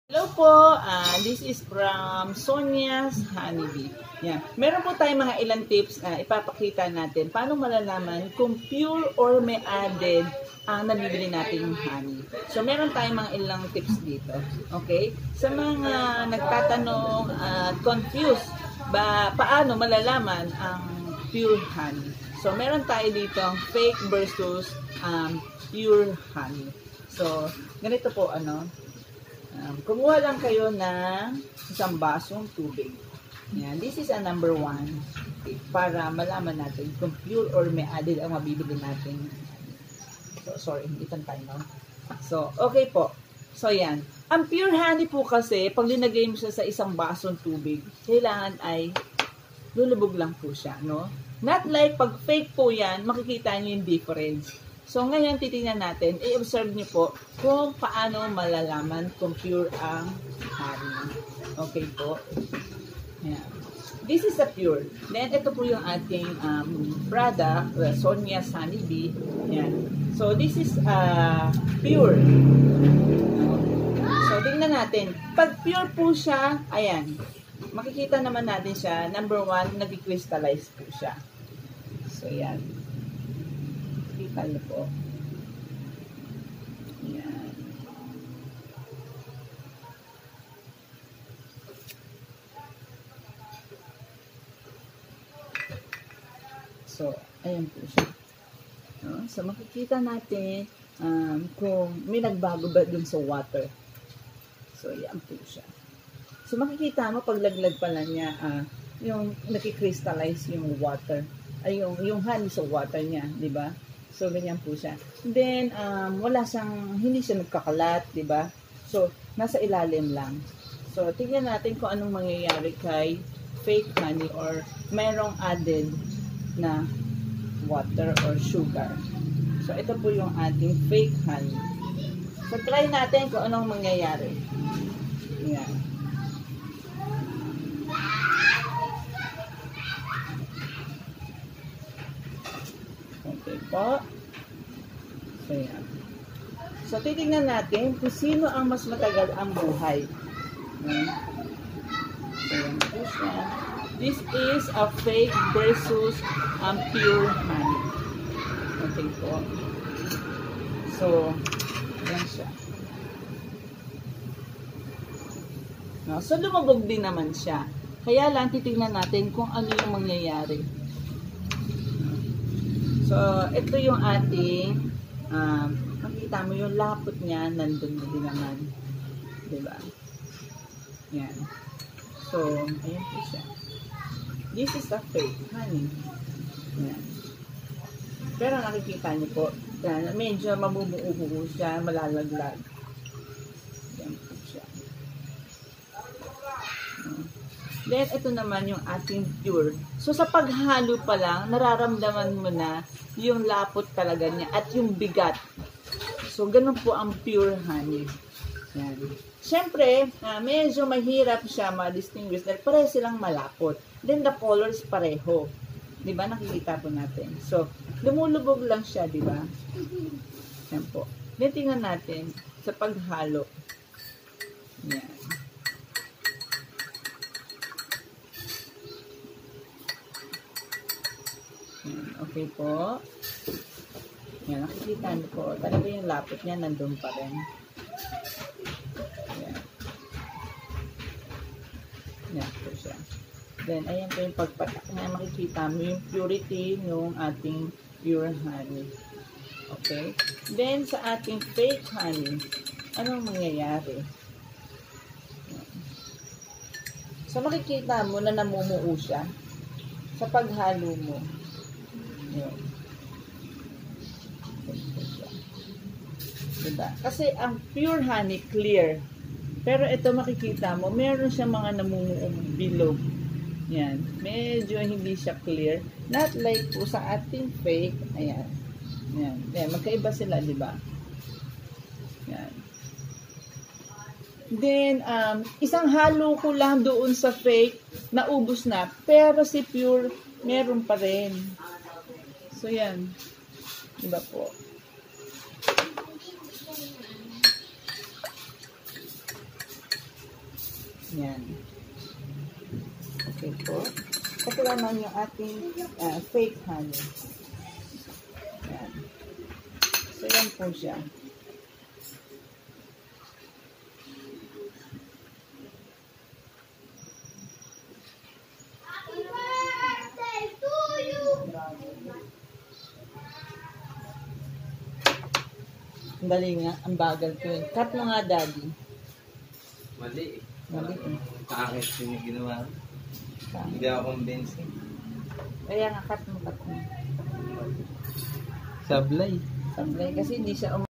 Hello po, this is from Sonia's Honeybee. Yan. Meron po tayong mga ilang tips na ipapakita natin paano malalaman kung pure or may added ang nabibili nating honey. So, meron tayong mga ilang tips dito. Okay? Sa mga nagtatanong at confused, paano malalaman ang pure honey? So, meron tayo dito fake versus pure honey. So, ganito po kumuha lang kayo ng isang basong tubig. Yan. This is a number 1 para malaman natin kung pure or may added ang mabibili natin. So, sorry, hindi tayo, no? So, okay po. So, yan. Ang pure honey po kasi, pag linagay mo siya sa isang basong tubig, kailangan ay lulubog lang po siya, no? Not like pag fake po yan, makikita niyo yung difference. So, ngayon, titingnan natin, i-observe niyo po kung paano malalaman kung pure ang honey. Okay po? Ayan. This is a pure. Then, ito po yung ating product, Sonia's Honeybee. Ayan. So, this is pure. So, tingnan natin. Pag pure po siya, ayan, makikita naman natin siya, number 1, nag-crystallize po siya. So, ayan. Kita niyo po. Ayan. So, ayan po siya. No? So, makikita natin kung may nagbago ba dun sa water. So, ayan po siya. So, makikita mo, pag laglag pala niya, yung nakikristallize yung water. Ay, yung honey sa water niya, di ba? So, ganyan po siya. Then, hindi siya nagkakalat, di ba? So, nasa ilalim lang. So, tingnan natin kung anong mangyayari kay fake honey or mayroong added na water or sugar. So, ito po yung ating fake honey. So, try natin kung anong mangyayari. Ayan. Okay po. So, yan. So, titignan natin kung sino ang mas matagal ang buhay. So, yan po siya. This is a fake versus pure honey. Okay po. So, yan siya. No, so, lumabog din naman siya. Kaya lang, titignan natin kung ano yung mangyayari. So, ito yung ating, makikita mo yung lapot niya, nandun din naman. Diba? Yan. So, ayan po siya. This is a fake honey. Yan. Pero nakikita niyo po, yan, medyo mabubuo siya, malalaglag. Yan po siya. Then, ito naman yung ating pure. So, sa paghalo pa lang, nararamdaman mo na yung lapot talaga niya at yung bigat. So, ganun po ang pure honey. Yan. Siyempre, medyo mahirap siya ma-distinguish dahil pareho silang malapot. Then, the colors pareho. Diba? Nakikita po natin. So, lumulubog lang siya, diba? Yan po. Then, tingnan natin sa paghalo. Yan. Okay po. Yan, nakikita niyo po. Talaga yung lapot niya nandun pa rin. Yan. Yan po siya. Then, ayan po yung pagpatak niya. Makikita mo yung purity ng ating pure honey. Okay? Then, sa ating fake honey, anong mangyayari? Yan. So, makikita mo na namumuo siya sa paghalo mo. Yan. Diba? Kasi ang pure honey, clear. Pero ito makikita mo, meron siya mga namumuong bilog. Yan. Medyo hindi siya clear. Not like po sa ating fake. Ayan. Yan. Yan. Magkaiba sila, diba? Yan. Then, isang halo ko lang doon sa fake, naubos na. Pero si pure, meron pa rin. So, yan. Diba po? Yan. Okay po. Ito naman yung ating fake honey. Yan. So, yan po siya. Ang dali nga, ang bagal ko yun. Cut mo nga, Daddy. Mali. Mali eh. Kaakit yung ginawa. Hindi ako convincing. Kaya nga, cut mo. Sablay. Sablay. Kasi hindi siya